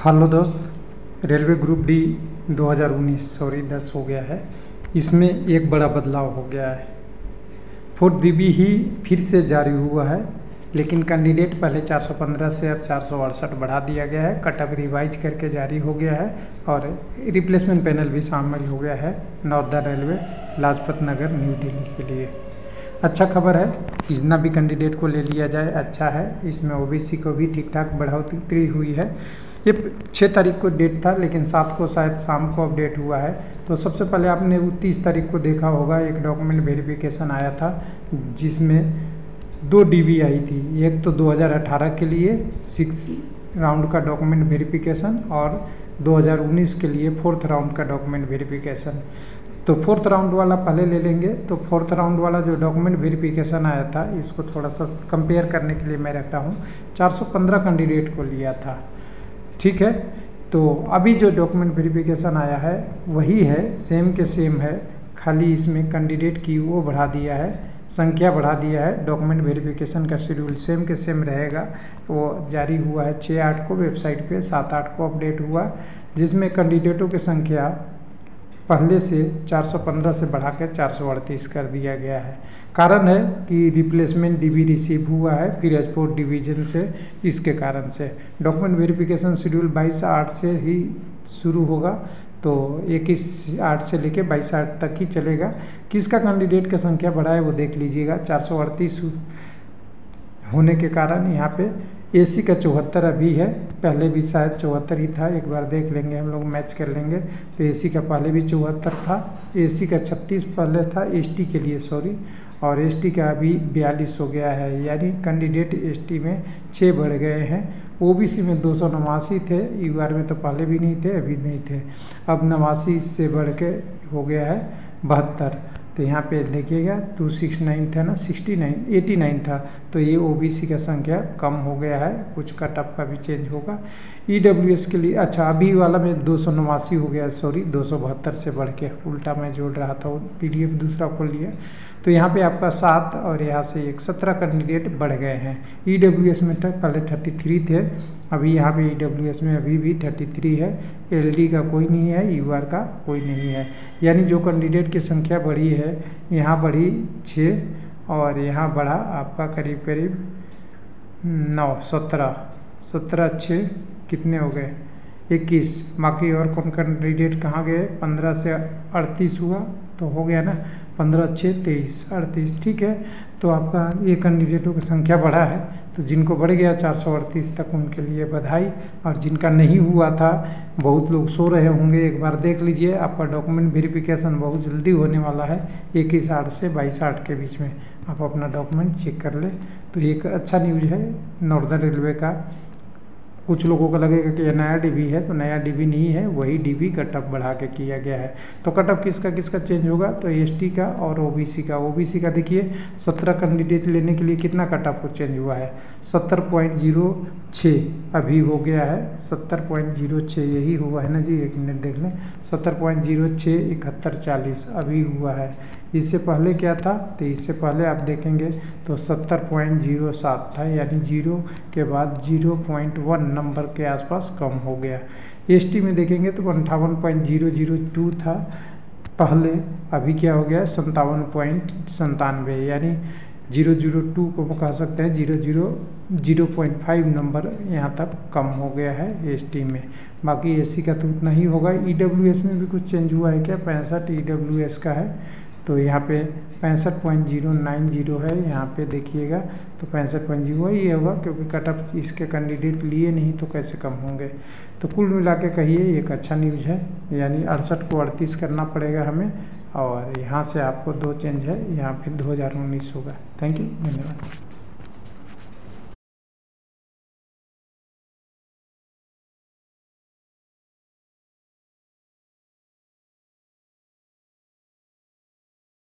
Hello दोस्त, railway group D 10 हो गया है। इसमें एक बड़ा बदलाव हो गया है। 4th DB ही फिर से जारी हुआ है, लेकिन कैंडिडेट पहले 415 से अब 468 बढ़ा दिया गया है। कट ऑफ रिवाइज करके जारी हो गया है और रिप्लेसमेंट पैनल भी शामिल हो गया है northern railway Lajpat Nagar new Delhi के लिए। अच्छा खबर है, कितना भी कैंडिडेट को ले लिया जाए अच्छा है। इसमें OBC को भी ठीक ठाक बढ़ोतरी हुई है। ये 6 तारीख को डेट था, लेकिन 7 को शायद शाम को अपडेट हुआ है। तो सबसे पहले आपने 30 तारीख को देखा होगा, एक डॉक्यूमेंट वेरिफिकेशन आया था जिसमें 2 DB आई थी। एक तो 2018 के लिए 6 राउंड का डॉक्यूमेंट वेरिफिकेशन और 2019 के लिए 4th राउंड का डॉक्यूमेंट वेरिफिकेशन। तो 4th राउंड वाला पहले ले लेंगे। तो 4th राउंड वाला जो डॉक्यूमेंट वेरिफिकेशन आया था, इसको थोड़ा सा कंपेयर करने के लिए मैं रख रहा हूँ। 415 कैंडिडेट को लिया था, ठीक है। तो अभी जो डॉक्यूमेंट वेरिफिकेशन आया है वही है, सेम के सेम है, खाली इसमें कैंडिडेट की वो बढ़ा दिया है, संख्या बढ़ा दिया है। डॉक्यूमेंट वेरिफिकेशन का शेड्यूल सेम के सेम रहेगा। वो जारी हुआ है 6/8 को वेबसाइट पे, 7/8 को अपडेट हुआ, जिसमें कैंडिडेटों की संख्या पहले से 415 से बढ़ा के 438 कर दिया गया है। कारण है कि रिप्लेसमेंट DB रिसीव हुआ है फिरोजपुर डिवीज़न से, इसके कारण से। डॉक्यूमेंट वेरिफिकेशन शेड्यूल 22/8 से ही शुरू होगा, तो 21/8 से लेके 22/8 तक ही चलेगा। किसका कैंडिडेट की संख्या बढ़ा है वो देख लीजिएगा। 438 होने के कारण यहाँ पे AC का 74 अभी है, पहले भी शायद 74 ही था। एक बार देख लेंगे, हम लोग मैच कर लेंगे। तो AC का पहले भी 74 था, AC का 36 पहले था ST के लिए, सॉरी, और ST का अभी 42 हो गया है। यानी कैंडिडेट ST में 6 बढ़ गए हैं। OBC में 289 थे, UR में तो पहले भी नहीं थे, अभी नहीं थे। अब 89 से बढ़ के हो गया है 72। तो यहाँ पे देखिएगा 269 था ना, 89 था। तो ये OBC का संख्या कम हो गया है, कुछ कट ऑफ का भी चेंज होगा। EWS के लिए अच्छा अभी वाला में 289 हो गया, सॉरी 272 से बढ़ के, उल्टा मैं जोड़ रहा था, वो PDF दूसरा खोल लिया। तो यहाँ पे आपका 7 और यहाँ से 17 कैंडिडेट बढ़ गए हैं। EWS में पहले 33 थे, अभी यहाँ पे EWS में अभी भी 33 है। LD का कोई नहीं है, UR का कोई नहीं है। यानी जो कैंडिडेट की संख्या बढ़ी है, यहाँ बढ़ी 6 और यहाँ बढ़ा आपका करीब करीब 9, 17 6 कितने हो गए 21। बाकी और कौन कैंडिडेट कहाँ गए? 15 से 38 हुआ तो हो गया ना, 15 6 23 38, ठीक है। तो आपका ये कैंडिडेटों की संख्या बढ़ा है। तो जिनको बढ़ गया 438 तक, उनके लिए बधाई। और जिनका नहीं हुआ था, बहुत लोग सो रहे होंगे, एक बार देख लीजिए। आपका डॉक्यूमेंट वेरिफिकेशन बहुत जल्दी होने वाला है, 21/8 से 22/8 के बीच में आप अपना डॉक्यूमेंट चेक कर ले। तो एक अच्छा न्यूज़ है नॉर्दर्न रेलवे का। कुछ लोगों को लगेगा कि ये नया DB है, तो नया DB नहीं है, वही DB कट ऑफ बढ़ा के किया गया है। तो कट ऑफ किसका चेंज होगा? तो ST का और OBC का। OBC का देखिए 17 कैंडिडेट लेने के लिए कितना कट ऑफ चेंज हुआ है? 70.06 अभी हो गया है, 70.06 यही हुआ है ना जी, 1 मिनट देख लें। 70.06 7140 अभी हुआ है। इससे पहले क्या था? तो इससे पहले आप देखेंगे तो 70.07 था, यानी 0 के बाद 0.1 नंबर के आसपास कम हो गया। ST में देखेंगे तो 58.002 था पहले, अभी क्या हो गया? 57.97, यानी 002 को कह सकते हैं 0.5 नंबर यहाँ तक कम हो गया है ST में। बाकी AC का तो उतना ही होगा। EWS में भी कुछ चेंज हुआ है क्या? 65 EWS का है, तो यहाँ पे 65.090 है। यहाँ पे देखिएगा तो 65.0 ही होगा, क्योंकि कट ऑफ इसके कैंडिडेट लिए नहीं तो कैसे कम होंगे। तो कुल मिला के कहिए एक अच्छा न्यूज़ है, यानी 68 को 38 करना पड़ेगा हमें, और यहाँ से आपको 2 चेंज है, यहाँ पे 2019 होगा। थैंक यू, धन्यवाद।